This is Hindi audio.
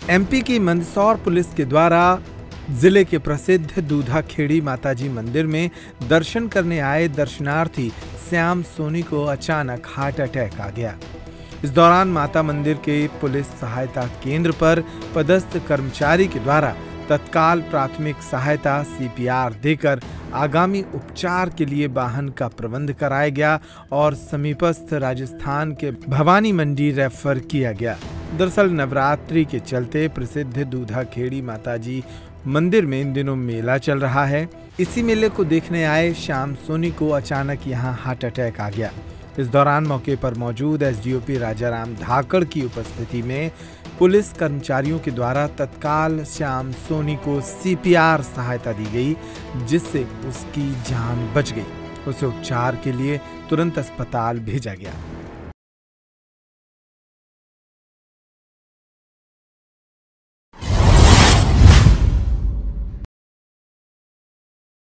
एमपी की मंदसौर पुलिस के द्वारा जिले के प्रसिद्ध दूधा खेड़ी माताजी मंदिर में दर्शन करने आए दर्शनार्थी श्याम सोनी को अचानक हार्ट अटैक आ गया। इस दौरान माता मंदिर के पुलिस सहायता केंद्र पर पदस्थ कर्मचारी के द्वारा तत्काल प्राथमिक सहायता सीपीआर देकर आगामी उपचार के लिए वाहन का प्रबंध कराया गया और समीपस्थ राजस्थान के भवानी मंडी रेफर किया गया। दरअसल नवरात्रि के चलते प्रसिद्ध दूधा खेड़ी माताजी मंदिर में इन दिनों मेला चल रहा है। इसी मेले को देखने आए श्याम सोनी को अचानक यहां हार्ट अटैक आ गया। इस दौरान मौके पर मौजूद एसडीओपी राजाराम धाकड़ की उपस्थिति में पुलिस कर्मचारियों के द्वारा तत्काल श्याम सोनी को सीपीआर सहायता दी गई, जिससे उसकी जान बच गई। उसे उपचार के लिए तुरंत अस्पताल भेजा गया।